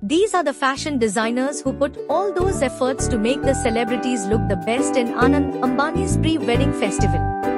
These are the fashion designers who put all those efforts to make the celebrities look the best in Anand Ambani's pre-wedding festival.